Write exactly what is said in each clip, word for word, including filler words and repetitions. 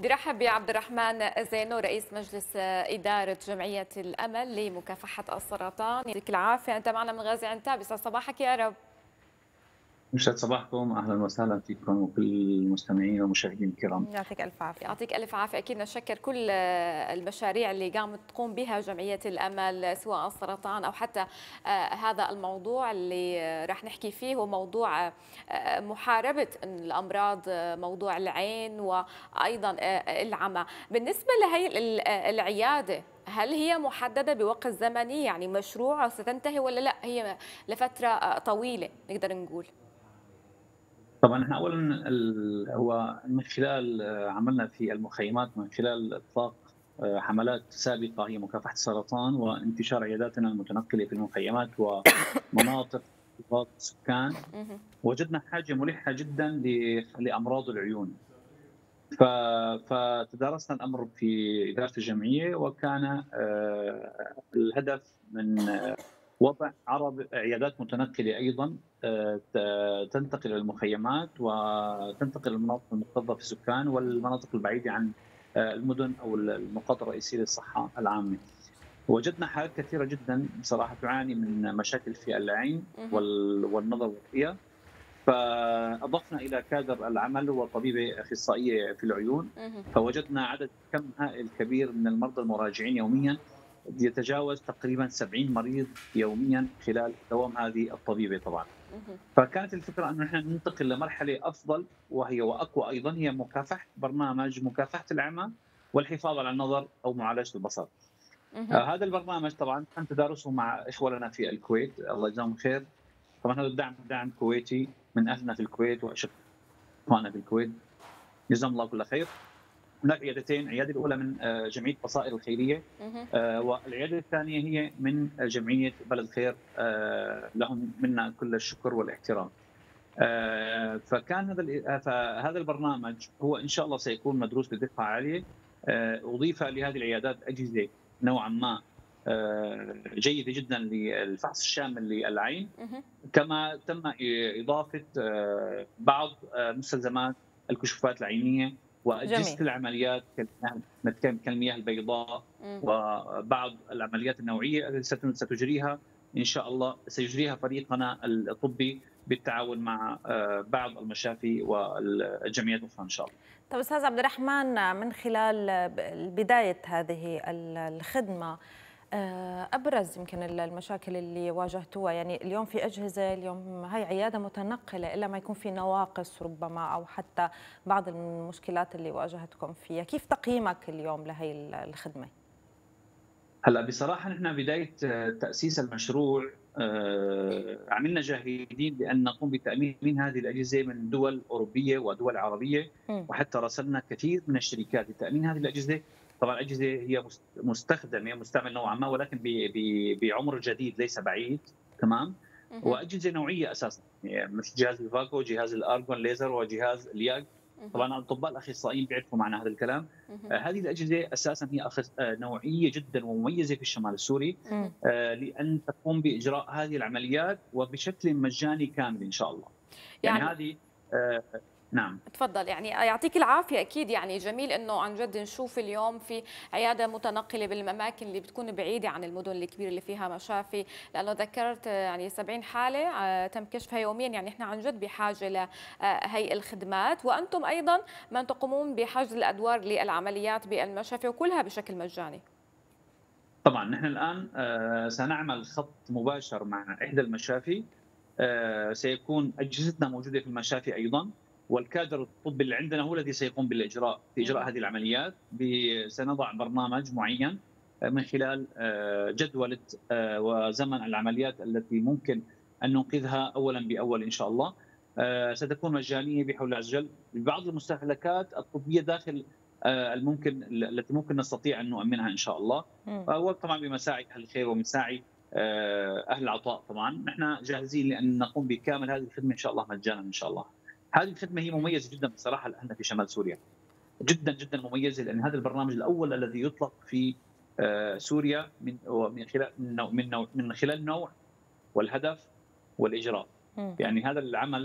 برحب بعبد الرحمن زينو رئيس مجلس إدارة جمعية الأمل لمكافحة السرطان. يعطيك العافية، أنت معنا من غازي عنتاب. يسعد صباحك يا رب. يسعد صباحكم، اهلا وسهلا فيكم وكل المستمعين والمشاهدين الكرام. يعطيك الف عافيه. يعطيك الف عافيه. اكيد نشكر كل المشاريع اللي قامت تقوم بها جمعيه الامل، سواء السرطان او حتى هذا الموضوع اللي راح نحكي فيه، هو موضوع محاربه الامراض، موضوع العين وايضا العمى. بالنسبه لهي العياده، هل هي محدده بوقت زمني، يعني مشروع ستنتهي ولا لا هي لفتره طويله نقدر نقول؟ طبعا احنا اولا هو من خلال عملنا في المخيمات، من خلال اطلاق حملات سابقه هي مكافحه السرطان وانتشار عياداتنا المتنقله في المخيمات ومناطق ضغط السكان، وجدنا حاجه ملحه جدا لامراض العيون. فتدارسنا الامر في اداره الجمعيه، وكان الهدف من وضع عرض عيادات متنقله ايضا تنتقل الى المخيمات وتنتقل للمناطق المكتظه في السكان والمناطق البعيده عن المدن او النقاط الرئيسيه للصحه العامه. وجدنا حالات كثيره جدا بصراحه تعاني من مشاكل في العين والنظر والرؤيه، فاضفنا الى كادر العمل وطبيبه اخصائيه في العيون، فوجدنا عدد كم هائل كبير من المرضى المراجعين يوميا، يتجاوز تقريبا سبعين مريض يوميا خلال دوام هذه الطبيبه طبعا. فكانت الفكره انه نحن ننتقل لمرحله افضل وهي واقوى ايضا، هي مكافحه برنامج مكافحه العمى والحفاظ على النظر او معالجه البصر. آه هذا البرنامج طبعا تم تدارسه مع اخوه لنا في الكويت، الله يجزاهم خير. طبعا هذا الدعم دعم كويتي من اهلنا في الكويت واشقائنا في الكويت، جزاهم الله كل خير. هناك عيادتين، العياده الاولى من جمعيه بصائر الخيريه، والعياده الثانيه هي من جمعيه بلد خير، لهم منا كل الشكر والاحترام. فكان هذا فهذا البرنامج هو ان شاء الله سيكون مدروس بدقه عاليه. اضيف لهذه العيادات اجهزه نوعا ما جيده جدا للفحص الشامل للعين، كما تم اضافه بعض مستلزمات الكشوفات العينيه واجهزه العمليات كالمياه البيضاء، وبعض العمليات النوعيه التي ستجريها ان شاء الله سيجريها فريقنا الطبي بالتعاون مع بعض المشافي والجمعيات الاخرى ان شاء الله. طيب استاذ عبد الرحمن، من خلال بدايه هذه الخدمه ابرز يمكن المشاكل اللي واجهتوها، يعني اليوم في اجهزه، اليوم هاي عياده متنقله، الا ما يكون في نواقص ربما او حتى بعض المشكلات اللي واجهتكم فيها، كيف تقييمك اليوم لهي الخدمه؟ هلا بصراحه نحن بدايه تاسيس المشروع عملنا جاهدين بان نقوم بتامين هذه الاجهزه من دول اوروبيه ودول عربيه، وحتى راسلنا كثير من الشركات لتامين هذه الاجهزه. طبعا الاجهزه هي مستخدمه مستعمل نوعا ما، ولكن بعمر جديد ليس بعيد، تمام. واجهزه نوعيه اساسا، يعني مثل جهاز الفاكو، جهاز الارجون ليزر، وجهاز الياج. طبعا الاطباء الاخصائيين بيعرفوا معنا هذا الكلام. آه هذه الاجهزه اساسا هي أخص... آه نوعيه جدا ومميزه في الشمال السوري، آه لان تقوم باجراء هذه العمليات وبشكل مجاني كامل ان شاء الله. يعني, يعني هذه آه نعم تفضل. يعني يعطيك العافيه. اكيد يعني جميل انه عن جد نشوف اليوم في عياده متنقله بالاماكن اللي بتكون بعيده عن المدن الكبيره اللي فيها مشافي، لانه ذكرت يعني سبعين حاله تم كشفها يوميا. يعني احنا عن جد بحاجه لهي الخدمات، وانتم ايضا من تقومون بحجز الادوار للعمليات بالمشافي وكلها بشكل مجاني. طبعا نحن الان سنعمل خط مباشر مع احدى المشافي، سيكون اجهزتنا موجوده في المشافي ايضا، والكادر الطبي اللي عندنا هو الذي سيقوم بالاجراء في اجراء هذه العمليات. سنضع برنامج معين من خلال جدوله وزمن العمليات التي ممكن ان ننقذها اولا باول ان شاء الله. ستكون مجانيه بحول الله عز وجل. ببعض المستهلكات الطبيه داخل الممكن التي ممكن نستطيع ان نؤمنها ان شاء الله، وطبعا بمساعي اهل الخير ومساعي اهل العطاء. طبعا نحن جاهزين لان نقوم بكامل هذه الخدمه ان شاء الله مجانا ان شاء الله. هذه الخدمه هي مميزه جدا بصراحه لأننا في شمال سوريا، جدا جدا مميزه، لان هذا البرنامج الاول الذي يطلق في سوريا من من خلال من من خلال النوع والهدف والاجراء. يعني هذا العمل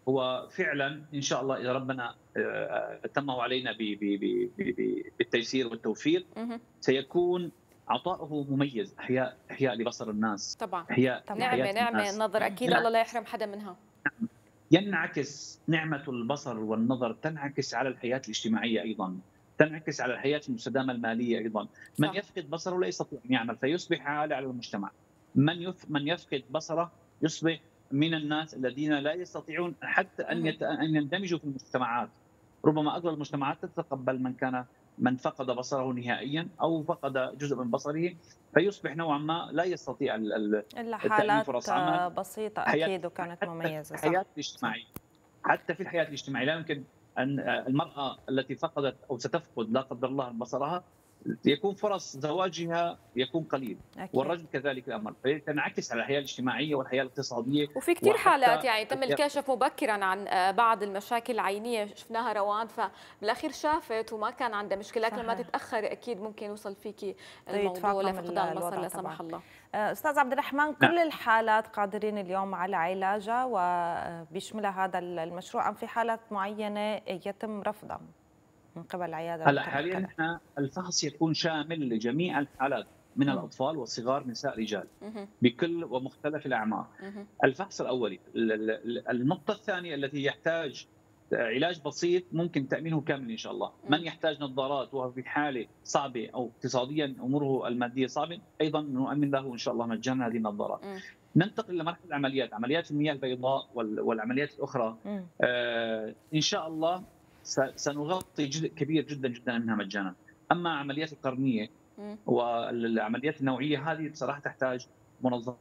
هو فعلا ان شاء الله اذا ربنا اتمه علينا بالتيسير والتوفيق سيكون عطاؤه مميز. احياء احياء لبصر الناس، طبعا احياء نعمه نعمه النظر اكيد الله لا يحرم حدا منها. ينعكس نعمه البصر والنظر تنعكس على الحياه الاجتماعيه ايضا، تنعكس على الحياه المستدامه الماليه ايضا. من صح. يفقد بصره لا يستطيع ان يعمل فيصبح عالة على المجتمع. من يف... من يفقد بصره يصبح من الناس الذين لا يستطيعون حتى ان يت... ان يندمجوا في المجتمعات. ربما اغلب المجتمعات تتقبل من كان من فقد بصره نهائيا او فقد جزء من بصره، فيصبح نوعا ما لا يستطيع الا حالات بسيطه اكيد وكانت مميزه. صح. الحياه الاجتماعيه حتى في الحياه الاجتماعيه لا يمكن ان المراه التي فقدت او ستفقد لا قدر الله بصرها يكون فرص زواجها يكون قليل. أكيد. والرجل كذلك الامر، فتنعكس على الحياه الاجتماعيه والحياه الاقتصاديه. وفي كثير حالات يعني تم الكشف مبكرا عن بعض المشاكل العينيه شفناها روان، فبالاخير شافت وما كان عندها مشكله، لكن لما تتاخر اكيد ممكن يوصل فيكي الموضوع لفقدان البصر لا سمح الله. استاذ عبد الرحمن، كل الحالات قادرين اليوم على علاجها وبيشملها هذا المشروع ام في حالات معينه يتم رفضها من قبل العياده؟ هلا حاليا احنا الفحص يكون شامل لجميع الحالات من م. الاطفال والصغار نساء رجال بكل ومختلف الاعمار. الفحص الاولي. النقطه الثانيه التي يحتاج علاج بسيط ممكن تامينه كامل ان شاء الله. م. من يحتاج نظارات وهو في حاله صعبه او اقتصاديا اموره الماديه صعبه ايضا نؤمن له ان شاء الله مجانا هذه النظارات. م. ننتقل لمرحله العمليات، عمليات المياه البيضاء والعمليات الاخرى. آه ان شاء الله سنغطي جزء كبير جدا جدا منها مجانا. اما عمليات القرنيه والعمليات النوعيه هذه بصراحه تحتاج منظمه،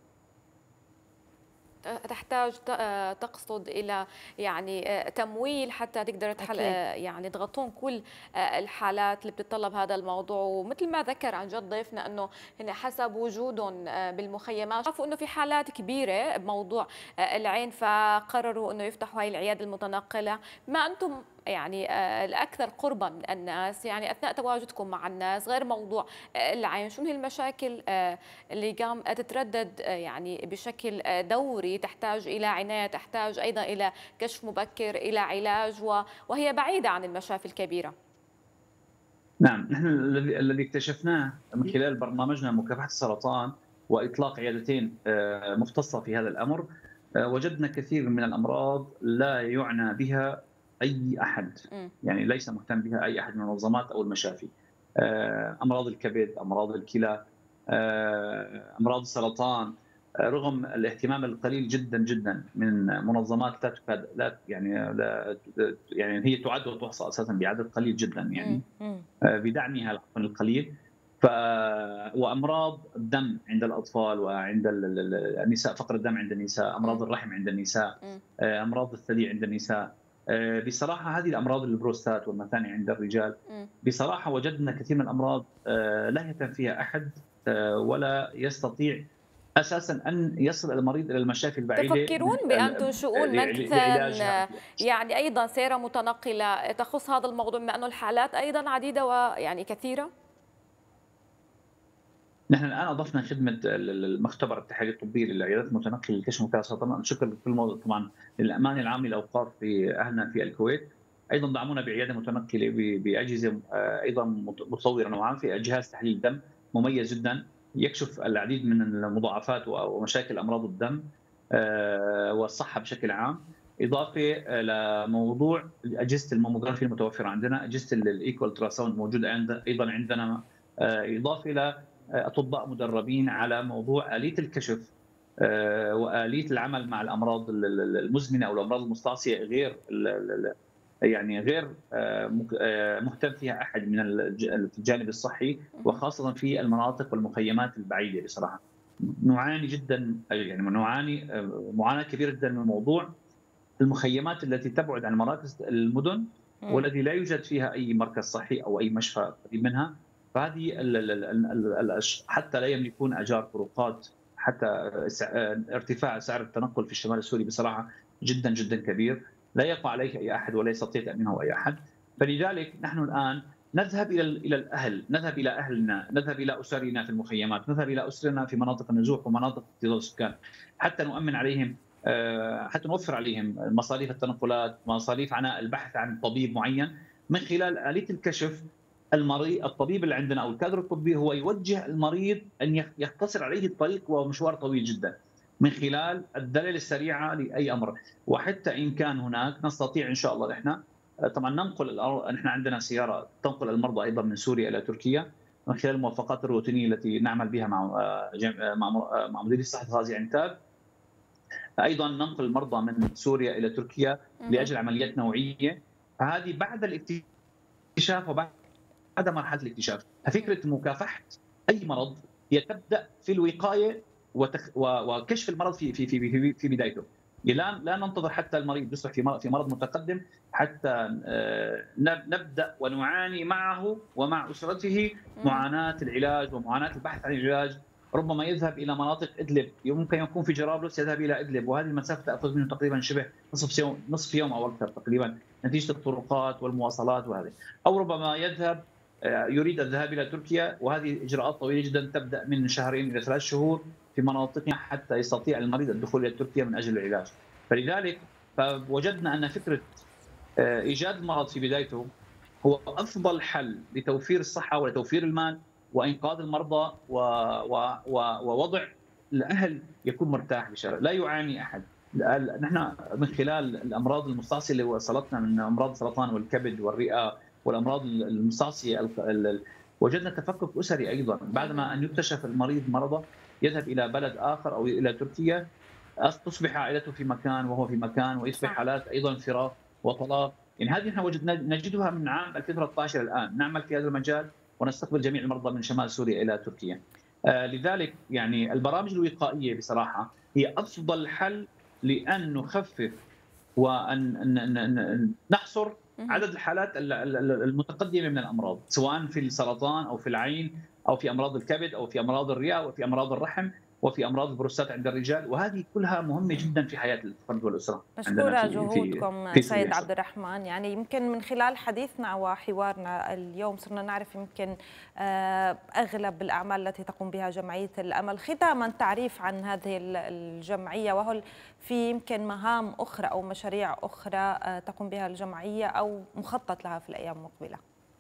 تحتاج تقصد الى يعني تمويل حتى تقدر تحل يعني تغطون كل الحالات اللي بتتطلب هذا الموضوع. ومثل ما ذكر عن جد ضيفنا انه هن حسب وجودهم بالمخيمات شافوا انه في حالات كبيره بموضوع العين، فقرروا انه يفتحوا هاي العياده المتنقله. ما انتم يعني الاكثر قربا من الناس، يعني اثناء تواجدكم مع الناس غير موضوع العين، شنو هي المشاكل اللي قام تتردد يعني بشكل دوري تحتاج الى عنايه، تحتاج ايضا الى كشف مبكر، الى علاج، وهي بعيده عن المشافي الكبيره؟ نعم، نحن الذي الذي اكتشفناه من خلال برنامجنا مكافحه السرطان واطلاق عيادتين مختصه في هذا الامر، وجدنا كثير من الامراض لا يعنى بها اي احد، يعني ليس مهتم بها اي احد من المنظمات او المشافي. امراض الكبد، امراض الكلى، امراض السرطان، رغم الاهتمام القليل جدا جدا من منظمات لا تكاد لا يعني لا يعني هي تعد وتحصى اساسا بعدد قليل جدا يعني بدعمها القليل. ف وامراض الدم عند الاطفال وعند النساء، فقر الدم عند النساء، امراض الرحم عند النساء، امراض الثدي عند النساء. بصراحه هذه الامراض البروستات والمثاني عند الرجال بصراحه وجدنا كثير من الامراض لا يهتم فيها احد ولا يستطيع اساسا ان يصل المريض الى المشافي البعيده. تفكرون بان تنشئون مثلا يعني ايضا سياره متنقله تخص هذا الموضوع بما انه الحالات ايضا عديده ويعني كثيره؟ نحن الان اضفنا خدمه المختبر التحاليل الطبيه للعيادات المتنقله لكشف مكافحه السرطان. شكرا لكل موضوع طبعا للامان العام للاوقاف في اهلنا في الكويت. ايضا دعمونا بعياده متنقله باجهزه ايضا متطوره نوعا، في جهاز تحليل دم مميز جدا يكشف العديد من المضاعفات ومشاكل امراض الدم والصحه بشكل عام، اضافه لموضوع اجهزه الماموغرافي المتوفره عندنا، اجهزه الايكو التراساوند موجوده عند ايضا عندنا، اضافه الى اطباء مدربين على موضوع اليه الكشف واليه العمل مع الامراض المزمنه او الامراض المستعصيه غير يعني غير مهتم فيها احد من الجانب الصحي، وخاصه في المناطق والمخيمات البعيده. بصراحه نعاني جدا يعني نعاني معاناه كبيره جدا من موضوع المخيمات التي تبعد عن مراكز المدن والذي لا يوجد فيها اي مركز صحي او اي مشفى قريب منها. فهذه حتى لا يملكون اجار طرقات، حتى ارتفاع سعر التنقل في الشمال السوري بصراحه جدا جدا كبير، لا يقع عليه اي احد ولا يستطيع تامينه اي احد. فلذلك نحن الان نذهب الى الى الاهل، نذهب الى اهلنا، نذهب الى اسرنا في المخيمات، نذهب الى اسرنا في مناطق النزوح ومناطق اكتظاظ السكان، حتى نؤمن عليهم حتى نوفر عليهم مصاريف التنقلات، مصاريف عناء البحث عن طبيب معين. من خلال آلية الكشف المريض الطبيب اللي عندنا او الكادر الطبي هو يوجه المريض ان يختصر عليه الطريق ومشوار طويل جدا من خلال الدلالة السريعة لأي أمر. وحتى إن كان هناك نستطيع إن شاء الله إحنا طبعا ننقل، نحن عندنا سيارة تنقل المرضى أيضا من سوريا إلى تركيا من خلال الموافقات الروتينية التي نعمل بها مع مع مع مديرية صحة غازي عنتاب. أيضا ننقل المرضى من سوريا إلى تركيا لأجل عمليات نوعية، فهذه بعد الاكتشاف وبعد مرحلة الاكتشاف. ففكرة مكافحة أي مرض هي تبدأ في الوقاية وكشف المرض في في في في بدايته. لا لا ننتظر حتى المريض يصبح في مرض في مرض متقدم حتى نبدا ونعاني معه ومع اسرته معاناه العلاج ومعاناه البحث عن العلاج. ربما يذهب الى مناطق ادلب، ممكن يكون في جرابلس يذهب الى ادلب، وهذه المسافه تاخذ منه تقريبا شبه نصف يوم نصف يوم او اكثر تقريبا نتيجه الطرقات والمواصلات وهذه. او ربما يذهب يريد الذهاب الى تركيا، وهذه اجراءات طويله جدا تبدا من شهرين الى ثلاث شهور في مناطقنا حتى يستطيع المريض الدخول الى تركيا من اجل العلاج. فلذلك فوجدنا ان فكره ايجاد المرض في بدايته هو افضل حل لتوفير الصحه ولتوفير المال وانقاذ المرضى ووضع الاهل يكون مرتاح بشارع لا يعاني احد. نحن من خلال الامراض المستعصيه اللي وصلتنا من امراض السرطان والكبد والرئه والامراض المستعصيه وجدنا تفكك اسري ايضا. بعدما ان يكتشف المريض مرضه يذهب الى بلد اخر او الى تركيا، تصبح عائلته في مكان وهو في مكان، ويصبح حالات ايضا فراق وطلاق. يعني هذه نحن وجدنا نجدها من عام ألفين وثلاثة عشر الان، نعمل في هذا المجال ونستقبل جميع المرضى من شمال سوريا الى تركيا. آه لذلك يعني البرامج الوقائيه بصراحه هي افضل حل لان نخفف وان نحصر عدد الحالات المتقدمه من الامراض، سواء في السرطان او في العين او في امراض الكبد او في امراض الرئه او في امراض الرحم وفي امراض البروستات عند الرجال، وهذه كلها مهمه جدا في حياه الفرد والاسره. مشكوره جهودكم في سيد عبد الرحمن. يعني يمكن من خلال حديثنا وحوارنا اليوم صرنا نعرف يمكن اغلب الاعمال التي تقوم بها جمعيه الامل. ختاما تعريف عن هذه الجمعيه، وهل في يمكن مهام اخرى او مشاريع اخرى تقوم بها الجمعيه او مخطط لها في الايام المقبله؟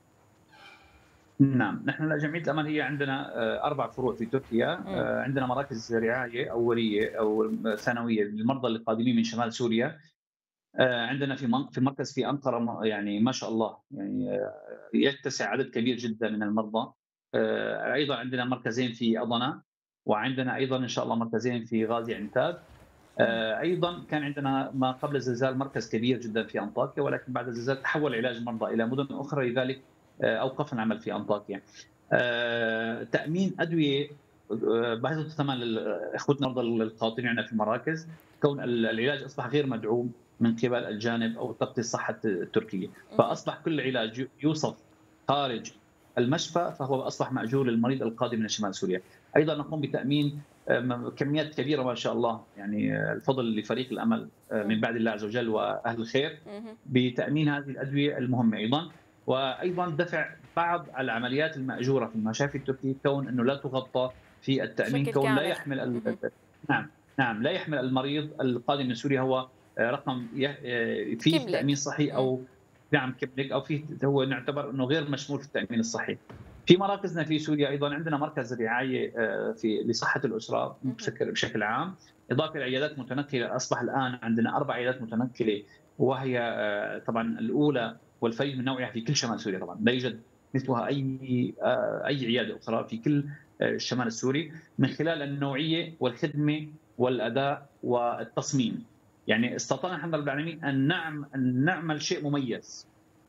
نعم، نحن جمعية الأمل هي عندنا أربع فروع في تركيا. م. عندنا مراكز رعاية أولية أو ثانوية للمرضى القادمين من شمال سوريا. عندنا في في مركز في أنقرة، يعني ما شاء الله يعني يتسع عدد كبير جدا من المرضى. أيضا عندنا مركزين في أضنا، وعندنا أيضا إن شاء الله مركزين في غازي عنتاب. أيضا كان عندنا ما قبل الزلزال مركز كبير جدا في أنطاكيا، ولكن بعد الزلزال تحول علاج المرضى إلى مدن أخرى، لذلك اوقفنا العمل في انطاكيا. تامين ادويه بحيث ثمن لاخوتنا المرضى القاطنين عندنا في المراكز، كون العلاج اصبح غير مدعوم من قبل الجانب او التغطيه الصحه التركيه، فاصبح كل علاج يوصف خارج المشفى فهو اصبح ماجور للمريض القادم من شمال سوريا. ايضا نقوم بتامين كميات كبيره ما شاء الله، يعني الفضل لفريق الامل من بعد الله عز وجل واهل الخير بتامين هذه الادويه المهمه. ايضا وايضا دفع بعض العمليات الماجوره في المشافي التركيه، كون انه لا تغطى في التامين، كون لا يحمل ال... نعم نعم لا يحمل المريض القادم من سوريا هو رقم فيه تامين صحي او نعم كبلك او فيه هو نعتبر انه غير مشمول في التامين الصحي. في مراكزنا في سوريا ايضا عندنا مركز رعايه في لصحه الاسره بشكل بشكل عام، اضافه الى عيادات متنقله. اصبح الان عندنا اربع عيادات متنقله، وهي طبعا الاولى والفريد من نوعها في كل شمال سوريا، طبعا لا يوجد مثلها اي اي عياده اخرى في كل الشمال السوري، من خلال النوعيه والخدمه والاداء والتصميم. يعني استطعنا الحمد لله العالمين ان نعمل ان نعمل شيء مميز.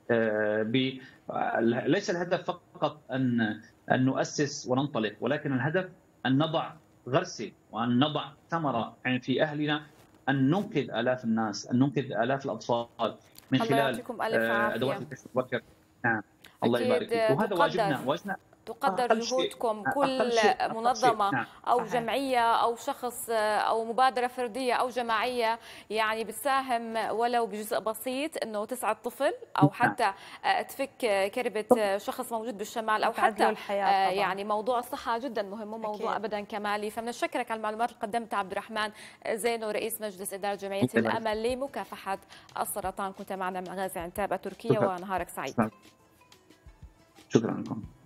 ليس الهدف فقط ان ان نؤسس وننطلق، ولكن الهدف ان نضع غرسه وان نضع ثمره يعني في اهلنا، ان ننقذ الاف الناس، ان ننقذ الاف الاطفال من خلال ادوات الكشف المبكر. نعم الله يبارك فيك. وهذا واجبنا واجبنا تقدر جهودكم كل منظمة نعم. أو صحيح. جمعية أو شخص أو مبادرة فردية أو جماعية يعني بتساهم ولو بجزء بسيط إنه تسعد طفل أو حتى تفك كربة شخص موجود بالشمال أو حتى يعني موضوع الصحة جدا مهم، مو موضوع أبدا كمالي. فبنشكرك على المعلومات اللي قدمتها عبد الرحمن زينو، رئيس مجلس إدارة جمعية الأمل لمكافحة السرطان. كنت معنا من غازي عنتاب تركيا، ونهارك سعيد. شكرا لكم.